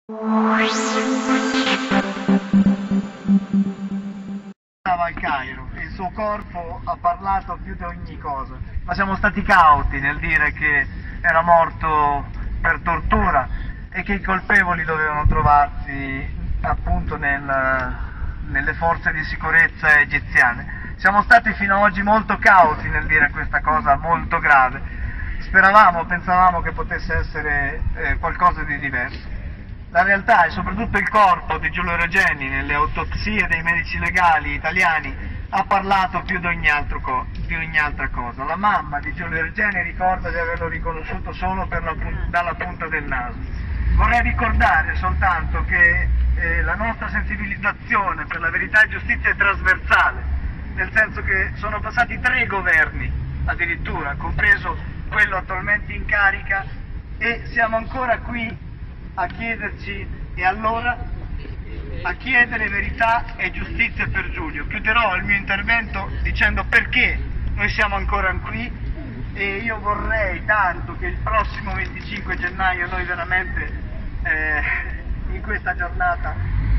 Al Cairo e il suo corpo ha parlato più di ogni cosa, ma siamo stati cauti nel dire che era morto per tortura e che i colpevoli dovevano trovarsi appunto nelle forze di sicurezza egiziane. Siamo stati fino ad oggi molto cauti nel dire questa cosa molto grave. Pensavamo che potesse essere qualcosa di diverso. La realtà, e soprattutto il corpo di Giulio Regeni nelle autopsie dei medici legali italiani, ha parlato più di ogni altra cosa. La mamma di Giulio Regeni ricorda di averlo riconosciuto solo dalla punta del naso. Vorrei ricordare soltanto che la nostra sensibilizzazione per la verità e giustizia è trasversale, nel senso che sono passati 3 governi addirittura, compreso quello attualmente in carica, e siamo ancora qui a chiederci e allora a chiedere verità e giustizia per Giulio. Chiuderò il mio intervento dicendo perché noi siamo ancora qui, e io vorrei tanto che il prossimo 25 gennaio noi veramente in questa giornata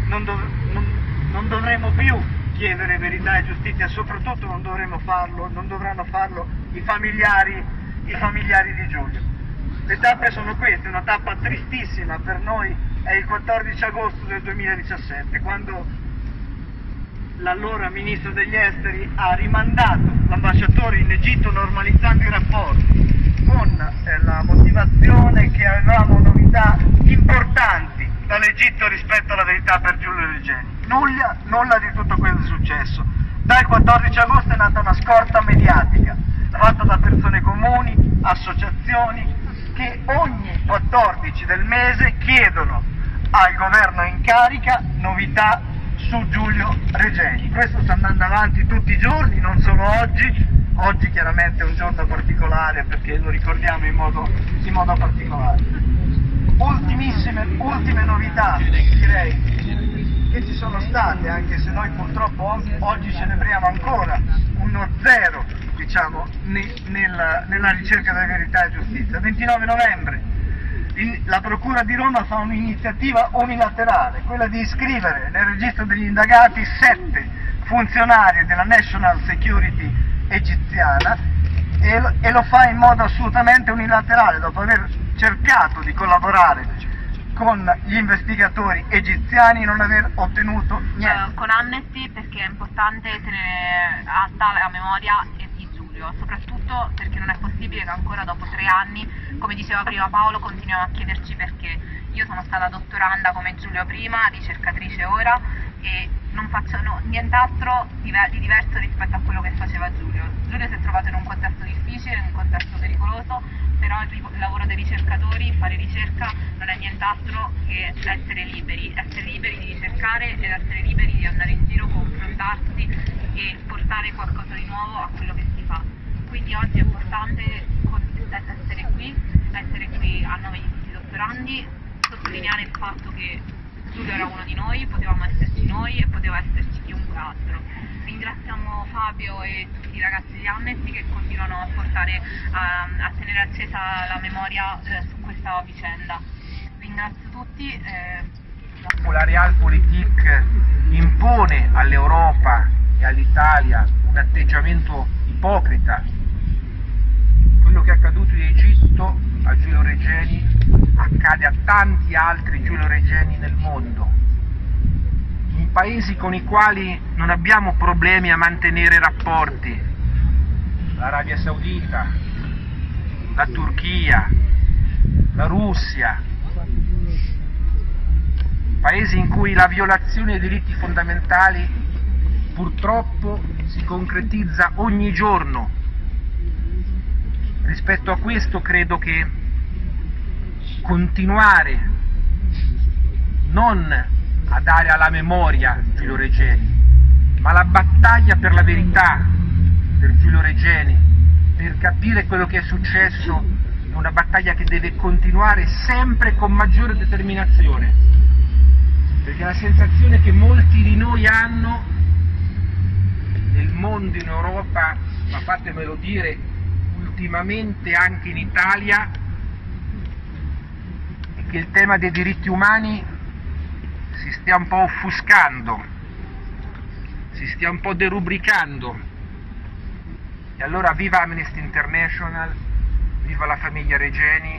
non dovremo più chiedere verità e giustizia, soprattutto non dovranno farlo i familiari di Giulio. Le tappe sono queste, una tappa tristissima per noi è il 14 agosto del 2017, quando l'allora ministro degli esteri ha rimandato l'ambasciatore in Egitto normalizzando i rapporti, con la motivazione che avevamo novità importanti dall'Egitto rispetto alla verità per Giulio Regeni. Nulla di tutto quello è successo. Dal 14 agosto è nata una scorta mediatica, fatta da persone comuni, associazioni, che ogni 14 del mese chiedono al governo in carica novità su Giulio Regeni. Questo sta andando avanti tutti i giorni, non solo oggi. Oggi chiaramente è un giorno particolare perché lo ricordiamo in modo particolare. Ultime novità, direi, che ci sono state, anche se noi purtroppo oggi celebriamo ancora uno zero, diciamo, nella ricerca della verità e giustizia. Il 29 novembre la Procura di Roma fa un'iniziativa unilaterale, quella di iscrivere nel registro degli indagati 7 funzionari della National Security egiziana, e lo fa in modo assolutamente unilaterale, dopo aver cercato di collaborare con gli investigatori egiziani e non aver ottenuto niente. Con Amnesty, perché è importante tenere alta la memoria di Giulio, soprattutto perché non è possibile che ancora dopo 3 anni, come diceva prima Paolo, continuiamo a chiederci perché. Io sono stata dottoranda come Giulio prima, ricercatrice ora, e non faccio nient'altro di diverso rispetto a quello che faceva Giulio. Giulio si è trovato in un contesto difficile, in un contesto pericoloso, però il lavoro dei ricercatori, fare ricerca, non è nient'altro che essere liberi di ricercare ed essere liberi di andare in giro, confrontarsi e portare qualcosa di nuovo a quello che si fa. Quindi oggi è importante essere qui a nome di tutti i dottorandi, sottolineare il fatto che Giulio era uno di noi, potevamo esserci noi e poteva esserci chiunque altro. Ringraziamo Fabio e tutti i ragazzi di Amnesty che continuano a tenere accesa la memoria su questa vicenda. Ringrazio tutti. La Realpolitik impone all'Europa e all'Italia un atteggiamento ipocrita. Quello che è accaduto in Egitto a Giulio Regeni accade a tanti altri Giulio Regeni nel mondo, in paesi con i quali non abbiamo problemi a mantenere rapporti: l'Arabia Saudita, la Turchia, la Russia, paesi in cui la violazione dei diritti fondamentali purtroppo si concretizza ogni giorno. Rispetto a questo credo che continuare non a dare alla memoria Giulio Regeni, ma la battaglia per la verità per Giulio Regeni, per capire quello che è successo, è una battaglia che deve continuare sempre con maggiore determinazione, perché la sensazione che molti di noi hanno nel mondo, in Europa, ma fatemelo dire ultimamente anche in Italia, è che il tema dei diritti umani si stia un po' offuscando, si stia un po' derubricando. E allora viva Amnesty International, viva la famiglia Regeni,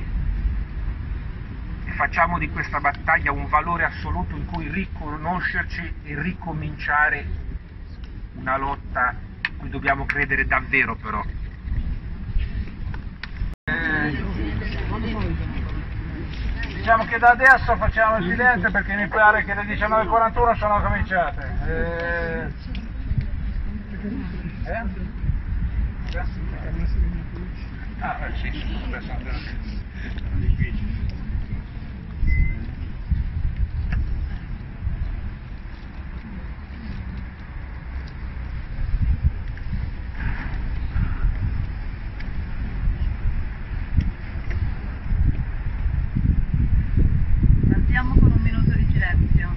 e facciamo di questa battaglia un valore assoluto in cui riconoscerci e ricominciare una lotta in cui dobbiamo credere davvero, però. Diciamo che da adesso facciamo il silenzio perché mi pare che le 19:41 sono cominciate. Sì. Partiamo con un minuto di silenzio.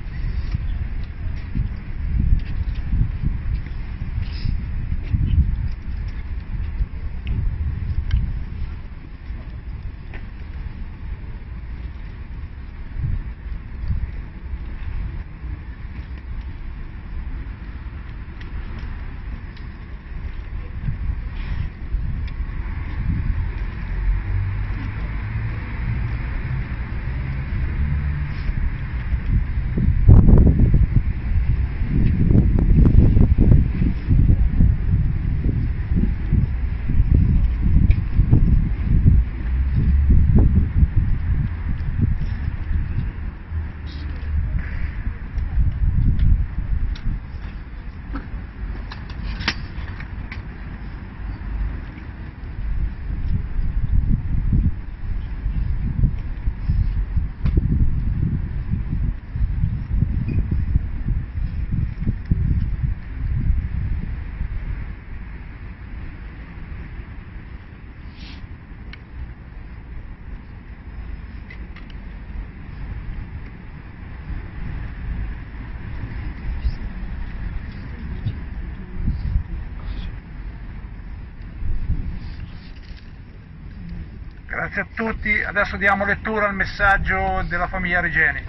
Grazie a tutti, adesso diamo lettura al messaggio della famiglia Regeni.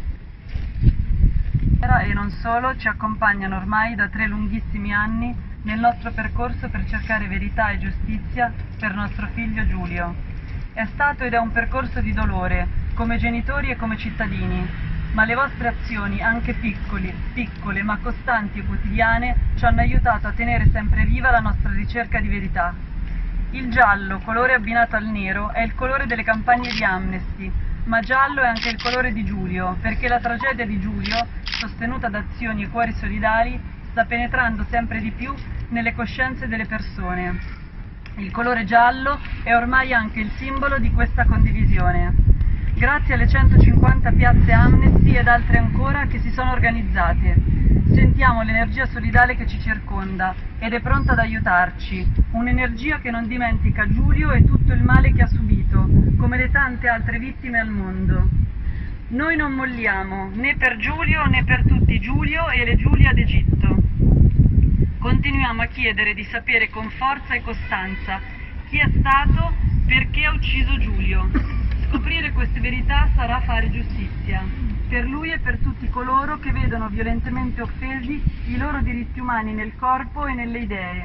E non solo, ci accompagnano ormai da 3 lunghissimi anni nel nostro percorso per cercare verità e giustizia per nostro figlio Giulio. È stato ed è un percorso di dolore, come genitori e come cittadini, ma le vostre azioni, anche piccole ma costanti e quotidiane, ci hanno aiutato a tenere sempre viva la nostra ricerca di verità. Il giallo, colore abbinato al nero, è il colore delle campagne di Amnesty, ma giallo è anche il colore di Giulio, perché la tragedia di Giulio, sostenuta da azioni e cuori solidari, sta penetrando sempre di più nelle coscienze delle persone. Il colore giallo è ormai anche il simbolo di questa condivisione. Grazie alle 150 piazze Amnesty ed altre ancora che si sono organizzate, sentiamo l'energia solidale che ci circonda ed è pronta ad aiutarci, un'energia che non dimentica Giulio e tutto il male che ha subito, come le tante altre vittime al mondo. Noi non molliamo, né per Giulio né per tutti Giulio e le Giulia d'Egitto. Continuiamo a chiedere di sapere con forza e costanza chi è stato, perché ha ucciso Giulio. Scoprire queste verità sarà fare giustizia, per lui e per tutti coloro che vedono violentemente offesi i loro diritti umani nel corpo e nelle idee.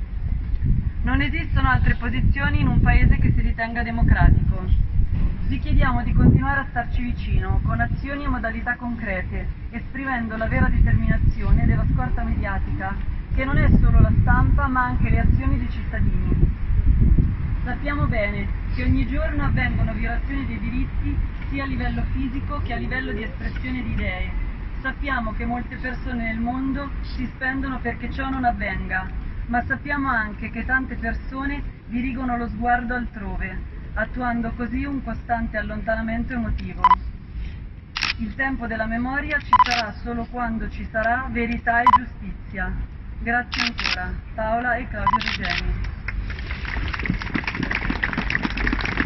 Non esistono altre posizioni in un paese che si ritenga democratico. Vi chiediamo di continuare a starci vicino, con azioni e modalità concrete, esprimendo la vera determinazione della scorta mediatica, che non è solo la stampa ma anche le azioni dei cittadini. Sappiamo bene che ogni giorno avvengono violazioni dei diritti sia a livello fisico che a livello di espressione di idee. Sappiamo che molte persone nel mondo si spendono perché ciò non avvenga, ma sappiamo anche che tante persone dirigono lo sguardo altrove, attuando così un costante allontanamento emotivo. Il tempo della memoria ci sarà solo quando ci sarà verità e giustizia. Grazie ancora. Paola e Claudio Regeni.